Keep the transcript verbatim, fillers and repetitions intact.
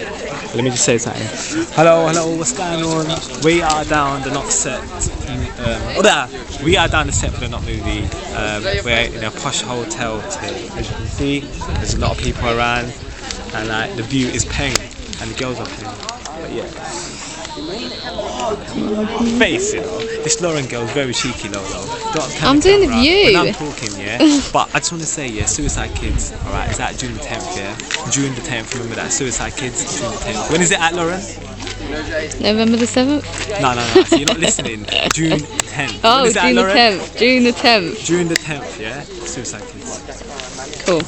Let me just say something. Hello, hello, what's going on? We are down the Not set. Um, oh, there. We are down the set for the Not movie. Um, we're in a posh hotel today. As you can see, there's a lot of people around, and like the view is paying, and the girls are paying. But yeah. Face, you know. This Lauren girl is very cheeky, Lolo. Don't I'm doing the view. When I'm talking, yeah. But I just want to say, yeah, Suicide Kids. All right, it's at June the tenth, yeah. June the tenth. Remember that, Suicide Kids. June the tenth. When is it at, Lauren? November the seventh. No, no, no. So you're not listening. June tenth. Oh, When is it at, June the Lauren? tenth. June the tenth. June the tenth, yeah. Suicide Kids. Cool.